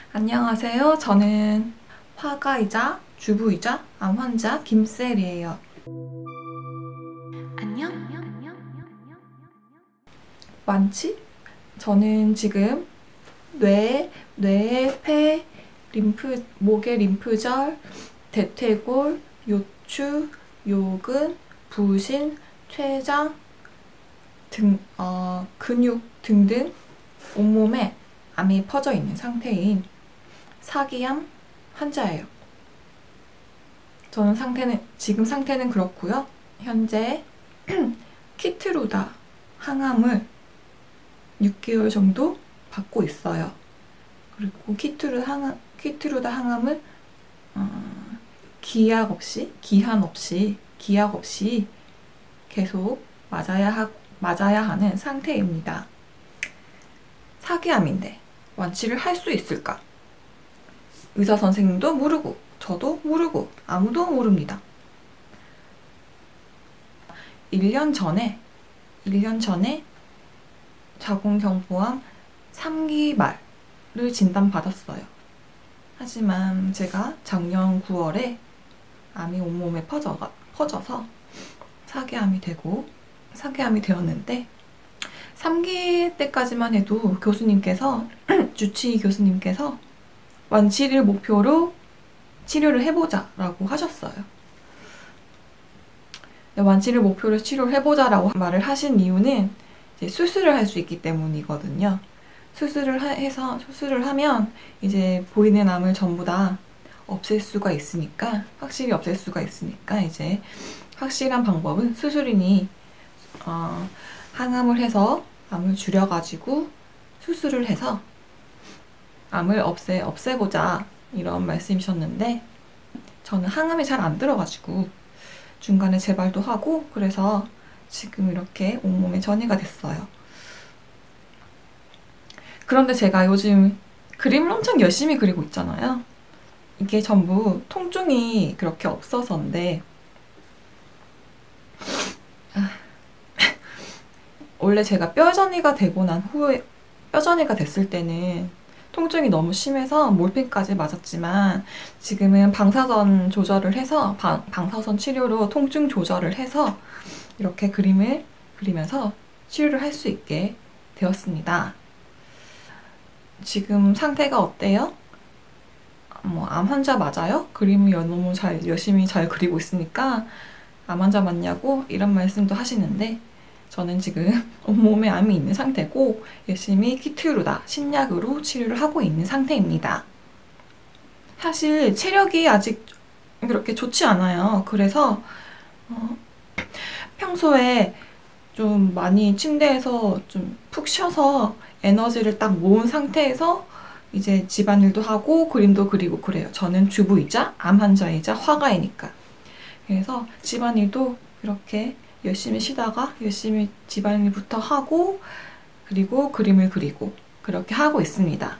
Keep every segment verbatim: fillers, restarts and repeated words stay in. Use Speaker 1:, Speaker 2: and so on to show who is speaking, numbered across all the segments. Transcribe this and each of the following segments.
Speaker 1: 안녕하세요. 저는 화가이자 주부이자 암 환자 김셀이에요. 안녕? 완치? 저는 지금 뇌, 뇌, 폐, 림프, 목의 림프절, 대퇴골, 요추, 요근, 부신, 췌장 등, 어, 근육 등등 온몸에 암이 퍼져 있는 상태인 사기암 환자예요. 저는 상태는, 지금 상태는 그렇고요. 현재 키트루다 항암을 육 개월 정도 받고 있어요. 그리고 키트루 항암, 키트루다 항암을 어, 기약 없이, 기한 없이, 기약 없이 계속 맞아야 하, 맞아야 하는 상태입니다. 사기암인데 완치를 할 수 있을까? 의사 선생님도 모르고 저도 모르고 아무도 모릅니다. 일 년 전에 일 년 전에 자궁경부암 삼 기 말을 진단받았어요. 하지만 제가 작년 구월에 암이 온몸에 퍼져가, 퍼져서 사기암이 되고 사기암이 되었는데 삼 기 때까지만 해도 교수님께서 주치의 교수님께서 완치를 목표로 치료를 해보자 라고 하셨어요. 완치를 목표로 치료를 해보자 라고 말을 하신 이유는 이제 수술을 할 수 있기 때문이거든요. 수술을 해서 수술을 하면 이제 보이는 암을 전부 다 없앨 수가 있으니까, 확실히 없앨 수가 있으니까 이제 확실한 방법은 수술이니 어, 항암을 해서 암을 줄여가지고 수술을 해서 암을 없애, 없애고자 이런 말씀이셨는데 저는 항암이 잘 안 들어가지고 중간에 재발도 하고 그래서 지금 이렇게 온몸에 전이가 됐어요. 그런데 제가 요즘 그림을 엄청 열심히 그리고 있잖아요. 이게 전부 통증이 그렇게 없어서인데 원래 제가 뼈전이가 되고 난 후에 뼈전이가 됐을 때는 통증이 너무 심해서 몰핀까지 맞았지만 지금은 방사선 조절을 해서 방, 방사선 치료로 통증 조절을 해서 이렇게 그림을 그리면서 치료를 할 수 있게 되었습니다. 지금 상태가 어때요? 뭐 암 환자 맞아요? 그림을 너무 잘 열심히 잘 그리고 있으니까 암 환자 맞냐고 이런 말씀도 하시는데 저는 지금 온몸에 암이 있는 상태고 열심히 키트루다 신약으로 치료를 하고 있는 상태입니다. 사실 체력이 아직 그렇게 좋지 않아요. 그래서 어, 평소에 좀 많이 침대에서 좀 푹 쉬어서 에너지를 딱 모은 상태에서 이제 집안일도 하고 그림도 그리고 그래요. 저는 주부이자 암 환자이자 화가이니까. 그래서 집안일도 이렇게 열심히 쉬다가 열심히 집안일부터 하고 그리고 그림을 그리고 그렇게 하고 있습니다.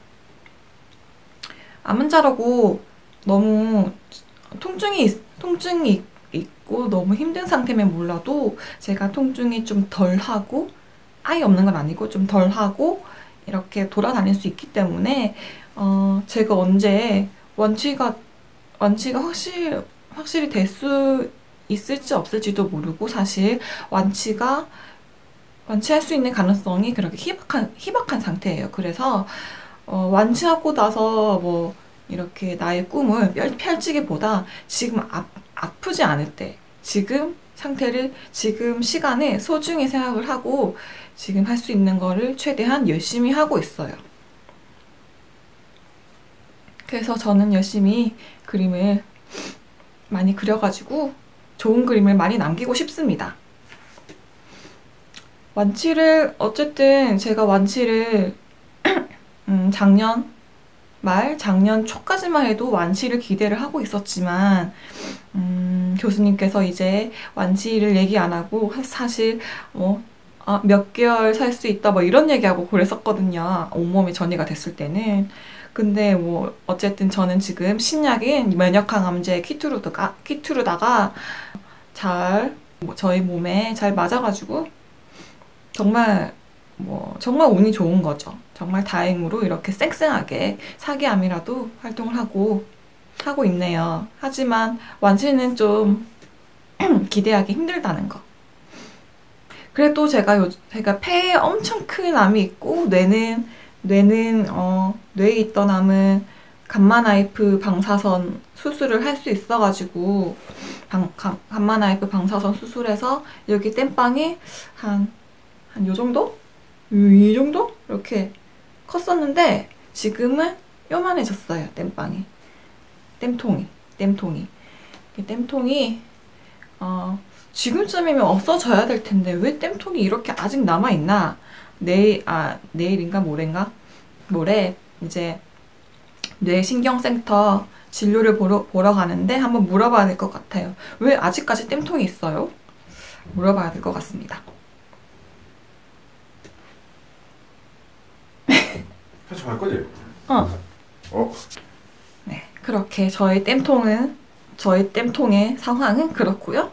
Speaker 1: 암 환자라고 너무 통증이, 통증이 있고 너무 힘든 상태면 몰라도 제가 통증이 좀 덜하고 아예 없는 건 아니고 좀 덜하고 이렇게 돌아다닐 수 있기 때문에 어, 제가 언제 완치가 완치가 확실히 확실히 될 수 있을지 없을지도 모르고 사실 완치가 완치할 수 있는 가능성이 그렇게 희박한 희박한 상태예요. 그래서 어, 완치하고 나서 뭐 이렇게 나의 꿈을 펼치기보다 지금 아, 아프지 않을 때 지금 상태를 지금 시간에 소중히 생각을 하고 지금 할 수 있는 거를 최대한 열심히 하고 있어요. 그래서 저는 열심히 그림을 많이 그려가지고 좋은 그림을 많이 남기고 싶습니다. 완치를 어쨌든 제가 완치를 음, 작년 말, 작년 초까지만 해도 완치를 기대를 하고 있었지만 음, 교수님께서 이제 완치를 얘기 안 하고 사실 뭐 아, 몇 개월 살 수 있다 뭐 이런 얘기하고 그랬었거든요. 온몸이 전이가 됐을 때는. 근데 뭐 어쨌든 저는 지금 신약인 면역항암제 키트루다가 키트루다가 잘 뭐 저희 몸에 잘 맞아가지고 정말 뭐 정말 운이 좋은 거죠. 정말 다행으로 이렇게 쌩쌩하게 사기암이라도 활동을 하고 하고 있네요. 하지만 완치는 좀 기대하기 힘들다는 거. 그래도 제가 요 제가 폐에 엄청 큰 암이 있고 뇌는 뇌는 어 뇌에 있던 암은 감마나이프 방사선 수술을 할 수 있어가지고 방, 감, 감마나이프 방사선 수술해서 여기 땜빵이 한 한 요 정도? 이 정도? 이렇게 컸었는데 지금은 요만해졌어요. 땜빵이 땜통이 땜통이 이 땜통이 어 지금쯤이면 없어져야 될 텐데 왜 땜통이 이렇게 아직 남아있나? 내일, 아, 내일인가 모레인가? 모레 이제 뇌신경센터 진료를 보러, 보러 가는데 한번 물어봐야 될 것 같아요. 왜 아직까지 땜통이 있어요? 물어봐야 될 것 같습니다.
Speaker 2: 같이 갈 거지?
Speaker 1: 어.
Speaker 2: 어?
Speaker 1: 네, 그렇게 저의 땜통은, 저의 땜통의 상황은 그렇고요.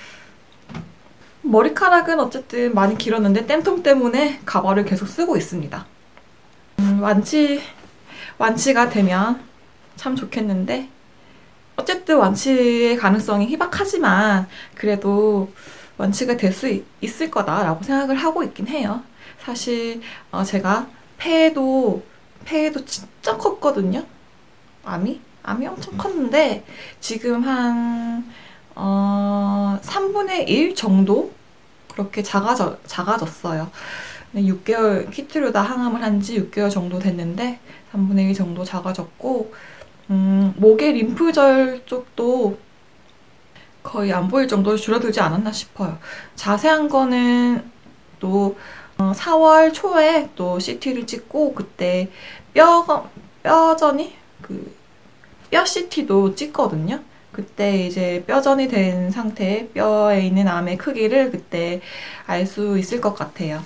Speaker 1: 머리카락은 어쨌든 많이 길었는데 땜통 때문에 가발을 계속 쓰고 있습니다. 음, 완치, 완치가 되면 참 좋겠는데 어쨌든 완치의 가능성이 희박하지만 그래도 완치가 될 수 있을 거다라고 생각을 하고 있긴 해요. 사실 어, 제가 폐에도 폐에도 진짜 컸거든요. 암이? 암이 엄청 컸는데 지금 한 어, 삼분의 일 정도? 그렇게 작아져, 작아졌어요. 육 개월, 키트류다 항암을 한 지 육 개월 정도 됐는데 삼분의 일 정도 작아졌고 음, 목의 림프절 쪽도 거의 안 보일 정도로 줄어들지 않았나 싶어요. 자세한 거는 또 어, 사월 초에 또 씨티를 찍고 그때 뼈, 뼈전이? 그 뼈 씨티도 찍거든요. 그때 이제 뼈전이 된 상태에 뼈에 있는 암의 크기를 그때 알 수 있을 것 같아요.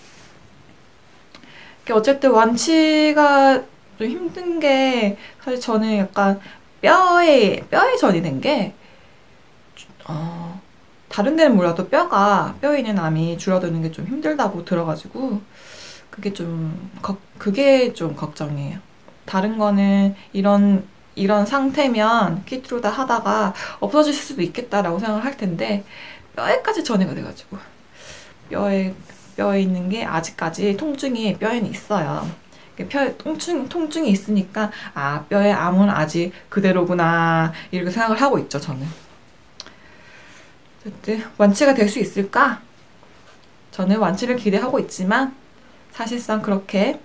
Speaker 1: 어쨌든 완치가 좀 힘든 게 사실 저는 약간 뼈에 뼈에 전이 된 게 어, 다른 데는 몰라도 뼈가 뼈에 있는 암이 줄어드는 게 좀 힘들다고 들어가지고 그게 좀 거, 그게 좀 걱정이에요. 다른 거는 이런 이런 상태면 키트로다 하다가 없어질 수도 있겠다라고 생각을 할 텐데 뼈에까지 전이가 돼가지고 뼈에 뼈에 있는 게 아직까지 통증이 뼈에는 있어요. 뼈에 통증, 통증이 있으니까 아 뼈의 암은 아직 그대로구나 이렇게 생각을 하고 있죠 저는. 어쨌든 완치가 될 수 있을까? 저는 완치를 기대하고 있지만 사실상 그렇게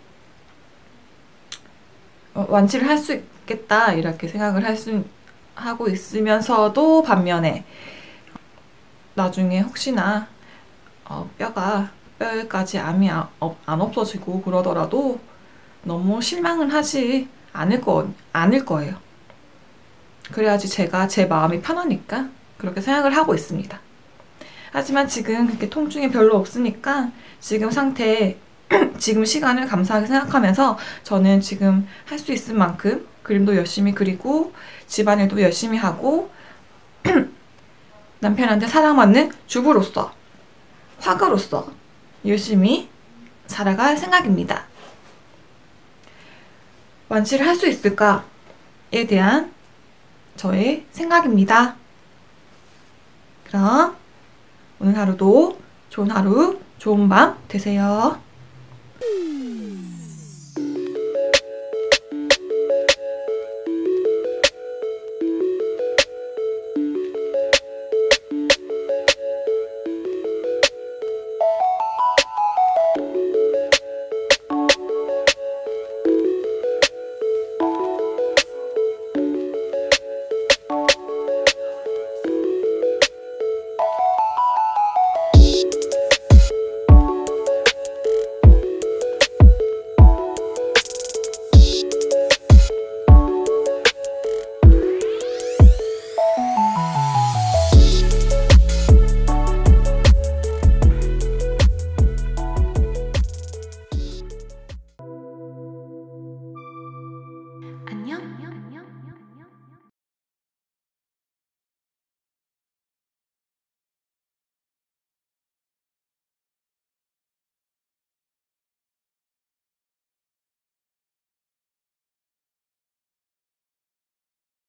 Speaker 1: 완치를 할 수 있겠다 이렇게 생각을 할 수 하고 있으면서도 반면에 나중에 혹시나 어, 뼈가 뼈에까지 암이 아, 어, 안 없어지고 그러더라도 너무 실망은 하지 않을 거 않을 거예요. 그래야지 제가 제 마음이 편하니까 그렇게 생각을 하고 있습니다. 하지만 지금 그렇게 통증이 별로 없으니까 지금 상태 지금 시간을 감사하게 생각하면서 저는 지금 할 수 있을 만큼 그림도 열심히 그리고 집안일도 열심히 하고 남편한테 사랑받는 주부로서 화가로서 열심히 살아갈 생각입니다. 완치를 할 수 있을까에 대한 저의 생각입니다. 그럼 오늘 하루도 좋은 하루, 좋은 밤 되세요.